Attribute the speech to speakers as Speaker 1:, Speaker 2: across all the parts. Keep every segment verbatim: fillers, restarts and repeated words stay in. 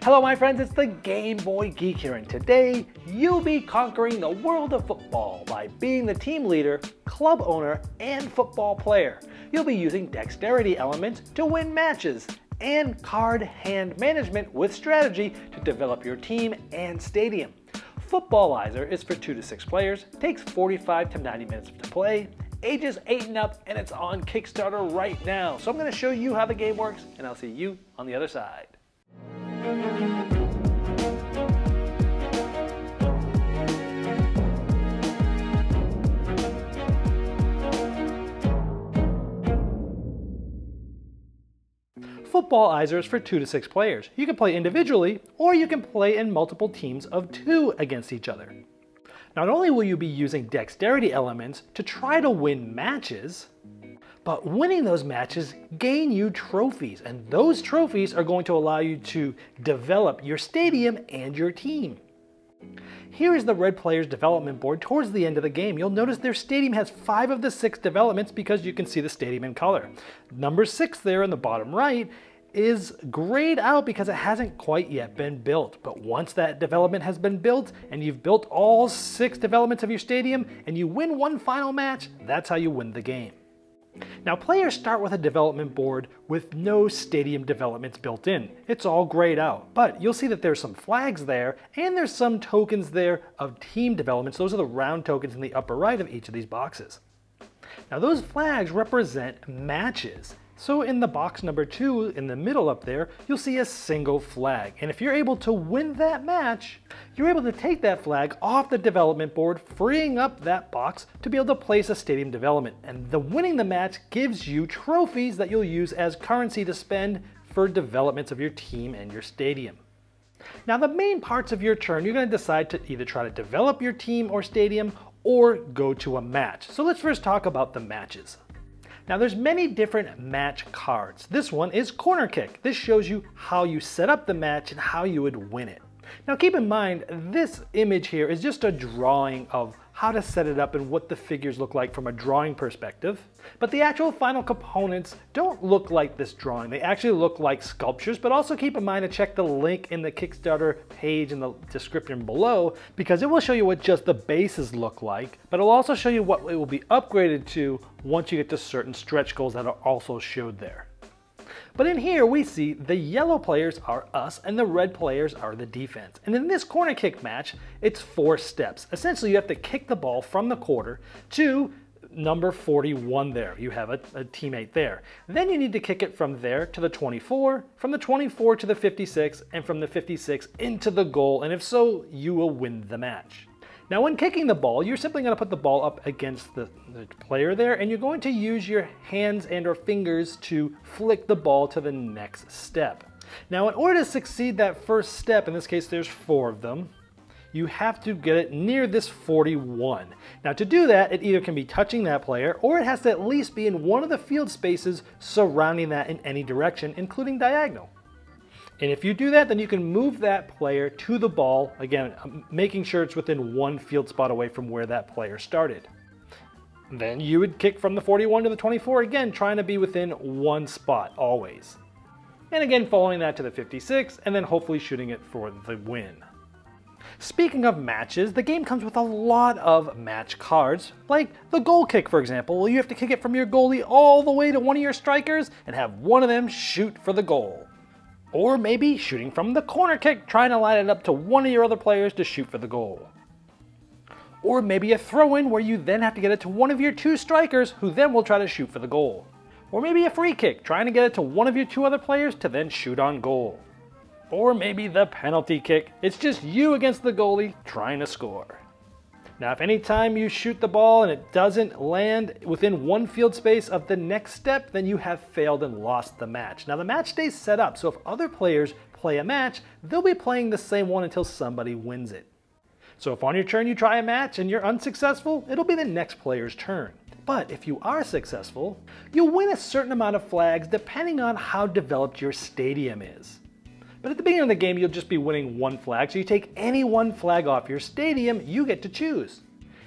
Speaker 1: Hello my friends, it's the Game Boy Geek here, and today you'll be conquering the world of football by being the team leader, club owner, and football player. You'll be using dexterity elements to win matches, and card hand management with strategy to develop your team and stadium. Footballizer is for two to six players, takes forty-five to ninety minutes to play, ages eight and up, and it's on Kickstarter right now. So I'm going to show you how the game works, and I'll see you on the other side. Footballizer is for two to six players. You can play individually, or you can play in multiple teams of two against each other. Not only will you be using dexterity elements to try to win matches, but winning those matches gain you trophies, and those trophies are going to allow you to develop your stadium and your team. Here is the red player's development board towards the end of the game. You'll notice their stadium has five of the six developments because you can see the stadium in color. Number six there in the bottom right is grayed out because it hasn't quite yet been built. But once that development has been built and you've built all six developments of your stadium and you win one final match, that's how you win the game. Now players start with a development board with no stadium developments built in. It's all grayed out, but you'll see that there's some flags there and there's some tokens there of team developments. Those are the round tokens in the upper right of each of these boxes. Now those flags represent matches. So in the box number two in the middle up there, you'll see a single flag. And if you're able to win that match, you're able to take that flag off the development board, freeing up that box to be able to place a stadium development. And the winning the match gives you trophies that you'll use as currency to spend for developments of your team and your stadium. Now the main parts of your turn, you're going to decide to either try to develop your team or stadium or go to a match. So let's first talk about the matches. Now there's many different match cards. This one is Corner Kick. This shows you how you set up the match and how you would win it. Now keep in mind, this image here is just a drawing of how to set it up and what the figures look like from a drawing perspective. But the actual final components don't look like this drawing. They actually look like sculptures, but also keep in mind to check the link in the Kickstarter page in the description below, because it will show you what just the bases look like, but it'll also show you what it will be upgraded to once you get to certain stretch goals that are also showed there. But in here we see the yellow players are us and the red players are the defense. And in this corner kick match, it's four steps. Essentially you have to kick the ball from the quarter to number forty-one there. You have a, a teammate there. Then you need to kick it from there to the twenty-four, from the twenty-four to the fifty-six, and from the fifty-six into the goal. And if so, you will win the match. Now when kicking the ball, you're simply going to put the ball up against the, the player there, and you're going to use your hands and or fingers to flick the ball to the next step. Now in order to succeed that first step, in this case there's four of them, you have to get it near this forty-one. Now to do that, it either can be touching that player, or it has to at least be in one of the field spaces surrounding that in any direction, including diagonal. And if you do that, then you can move that player to the ball, again, making sure it's within one field spot away from where that player started. Then you would kick from the forty-one to the twenty-four, again, trying to be within one spot, always. And again, following that to the fifty-six, and then hopefully shooting it for the win. Speaking of matches, the game comes with a lot of match cards, like the goal kick, for example. Well, you have to kick it from your goalie all the way to one of your strikers and have one of them shoot for the goal. Or maybe shooting from the corner kick, trying to line it up to one of your other players to shoot for the goal. Or maybe a throw-in where you then have to get it to one of your two strikers who then will try to shoot for the goal. Or maybe a free kick, trying to get it to one of your two other players to then shoot on goal. Or maybe the penalty kick. It's just you against the goalie trying to score. Now if any time you shoot the ball and it doesn't land within one field space of the next step, then you have failed and lost the match. Now the match stays set up, so if other players play a match, they'll be playing the same one until somebody wins it. So if on your turn you try a match and you're unsuccessful, it'll be the next player's turn. But if you are successful, you'll win a certain amount of flags depending on how developed your stadium is. But at the beginning of the game, you'll just be winning one flag, so you take any one flag off your stadium, you get to choose.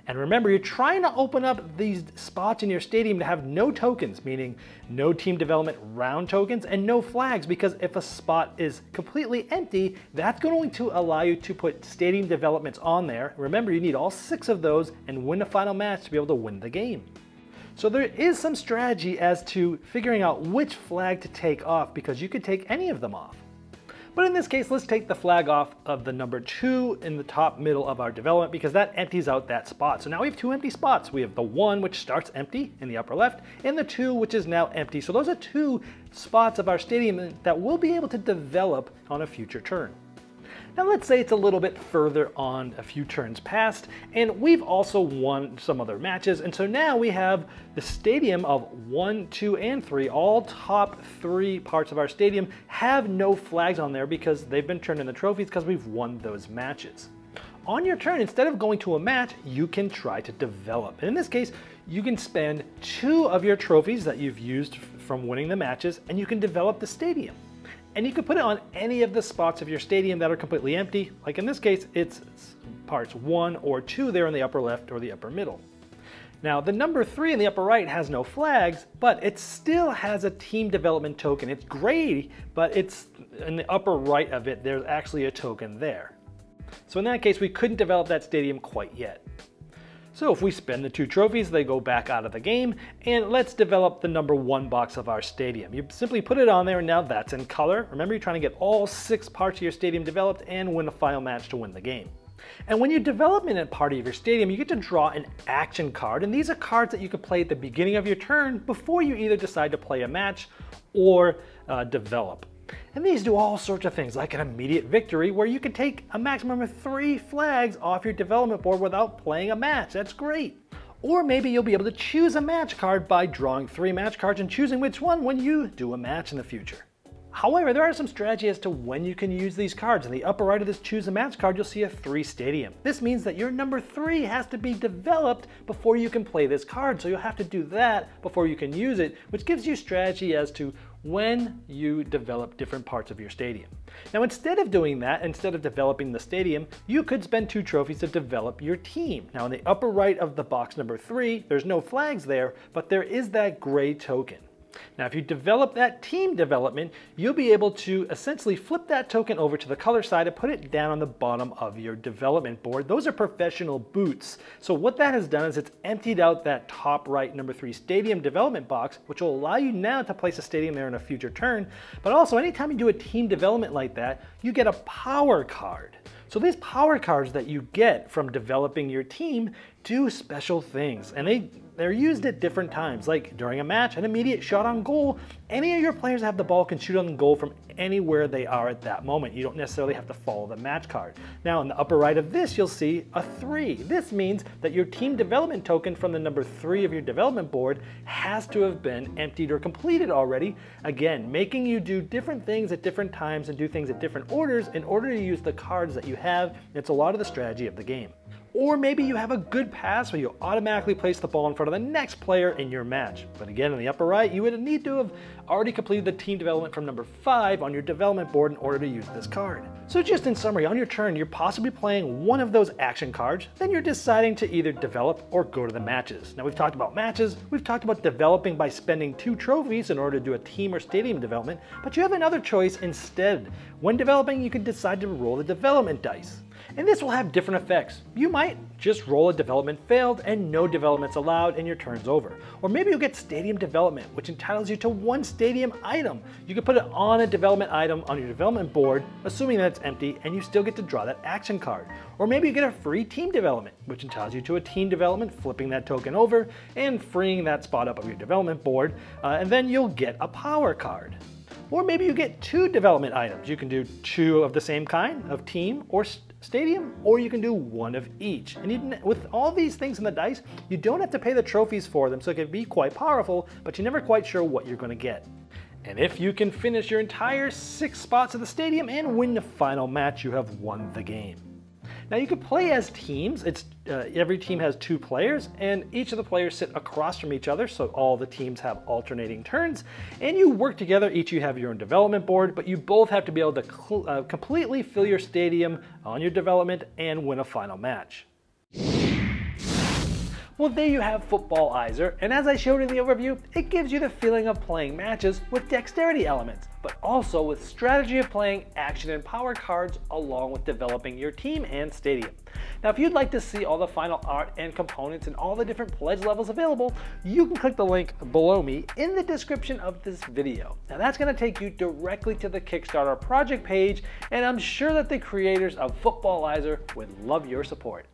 Speaker 1: And remember, you're trying to open up these spots in your stadium to have no tokens, meaning no team development round tokens and no flags, because if a spot is completely empty, that's going to allow you to put stadium developments on there. Remember, you need all six of those and win the final match to be able to win the game. So there is some strategy as to figuring out which flag to take off, because you could take any of them off. But in this case, let's take the flag off of the number two in the top middle of our development, because that empties out that spot. So now we have two empty spots. We have the one which starts empty in the upper left, and the two which is now empty. So those are two spots of our stadium that we'll be able to develop on a future turn. Now let's say it's a little bit further on, a few turns past, and we've also won some other matches, and so now we have the stadium of one, two, and three. All top three parts of our stadium have no flags on there because they've been turned into trophies because we've won those matches. On your turn, instead of going to a match, you can try to develop. And in this case, you can spend two of your trophies that you've used from winning the matches, and you can develop the stadium. And you can put it on any of the spots of your stadium that are completely empty. Like in this case, it's parts one or two there in the upper left or the upper middle. Now the number three in the upper right has no flags, but it still has a team development token. It's gray, but it's in the upper right of it, there's actually a token there. So in that case, we couldn't develop that stadium quite yet. So if we spend the two trophies, they go back out of the game, and let's develop the number one box of our stadium. You simply put it on there, and now that's in color. Remember, you're trying to get all six parts of your stadium developed and win a final match to win the game. And when you develop in a part of your stadium, you get to draw an action card, and these are cards that you can play at the beginning of your turn before you either decide to play a match or uh, develop. And these do all sorts of things, like an immediate victory, where you can take a maximum of three flags off your development board without playing a match. That's great. Or maybe you'll be able to choose a match card by drawing three match cards and choosing which one when you do a match in the future. However, there are some strategies as to when you can use these cards. In the upper right of this choose a match card, you'll see a three stadium. This means that your number three has to be developed before you can play this card. So you'll have to do that before you can use it, which gives you strategy as to when you develop different parts of your stadium. Now, instead of doing that, instead of developing the stadium, you could spend two trophies to develop your team. Now, in the upper right of the box number three, there's no flags there, but there is that gray token. Now, if you develop that team development, you'll be able to essentially flip that token over to the color side and put it down on the bottom of your development board. Those are professional boots. So what that has done is it's emptied out that top right number three stadium development box, which will allow you now to place a stadium there in a future turn. But also, anytime you do a team development like that, you get a power card. So these power cards that you get from developing your team do special things, and they, they're used at different times, like during a match, an immediate shot on goal. Any of your players that have the ball can shoot on goal from anywhere they are at that moment. You don't necessarily have to follow the match card. Now, in the upper right of this, you'll see a three. This means that your team development token from the number three of your development board has to have been emptied or completed already, again, making you do different things at different times and do things at different orders in order to use the cards that you have. It's a lot of the strategy of the game. Or maybe you have a good pass where you automatically place the ball in front of the next player in your match. But again, in the upper right, you would need to have already completed the team development from number five on your development board in order to use this card. So just in summary, on your turn, you're possibly playing one of those action cards, then you're deciding to either develop or go to the matches. Now, we've talked about matches, we've talked about developing by spending two trophies in order to do a team or stadium development, but you have another choice instead. When developing, you can decide to roll the development dice. And this will have different effects. You might just roll a development failed and no developments allowed and your turn's over. Or maybe you'll get stadium development, which entitles you to one stadium item. You can put it on a development item on your development board, assuming that it's empty, and you still get to draw that action card. Or maybe you get a free team development, which entitles you to a team development, flipping that token over and freeing that spot up of your development board, uh, and then you'll get a power card. Or maybe you get two development items. You can do two of the same kind, of team or stadium, or you can do one of each. And you, with all these things in the dice, you don't have to pay the trophies for them, so it can be quite powerful, but you're never quite sure what you're going to get. And if you can finish your entire six spots of the stadium and win the final match, you have won the game. Now, you can play as teams. It's uh, every team has two players, and each of the players sit across from each other, so all the teams have alternating turns, and you work together. Each of you have your own development board, but you both have to be able to uh, completely fill your stadium on your development and win a final match. Well, there you have Footballizer, and as I showed in the overview, it gives you the feeling of playing matches with dexterity elements, but also with strategy of playing action and power cards along with developing your team and stadium. Now, if you'd like to see all the final art and components and all the different pledge levels available, you can click the link below me in the description of this video. Now, that's going to take you directly to the Kickstarter project page, and I'm sure that the creators of Footballizer would love your support.